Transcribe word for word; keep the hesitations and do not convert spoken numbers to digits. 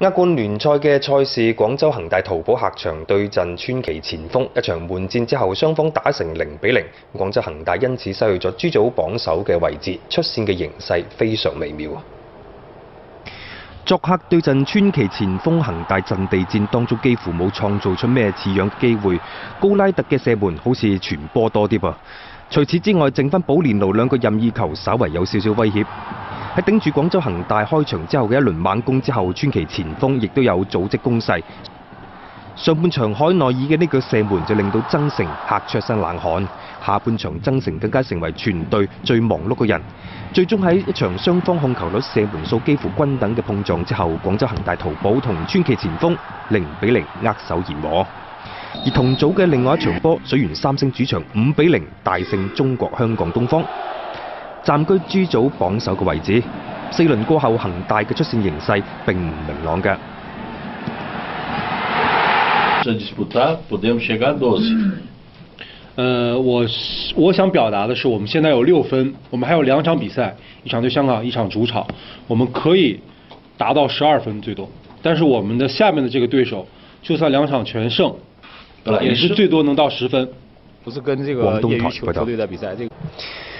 亞冠聯賽嘅賽事，廣州恒大淘寶客場對陣川崎前鋒，一場悶戰之後，雙方打成零比零。廣州恒大因此失去咗 G 組榜首嘅位置，出線嘅形勢非常微妙。作客對陣川崎前鋒，恒大陣地戰當中幾乎冇創造出咩似樣嘅機會，高拉特嘅射門好似傳波多啲噃。除此之外，剩翻保連奴兩個任意球，稍為有少少威脅。喺頂住廣州恒大開場之後嘅一輪猛攻之後，川崎前鋒亦都有組織攻勢。上半場海內爾嘅呢個射門就令到曾誠嚇出一身冷汗。下半場曾誠更加成為全隊最忙碌嘅人。最終喺一場雙方控球率、射門數幾乎均等嘅碰撞之後，廣州恒大淘寶同川崎前鋒零比零握手言和。而同組嘅另外一場波，水原三星主場五比零大勝中國香港東方，暫居 G 組榜首嘅位置。四輪過後，恒大嘅出線形勢並唔明朗嘅。 呃，我我想表達的是，我們現在有六分，我們還有兩場比賽，一場對香港，一場主場，我們可以達到十二分最多。但是我們的下面的這個對手，就算兩場全勝，也是最多能到十分。 不是跟這個業餘球球隊的比賽，這個。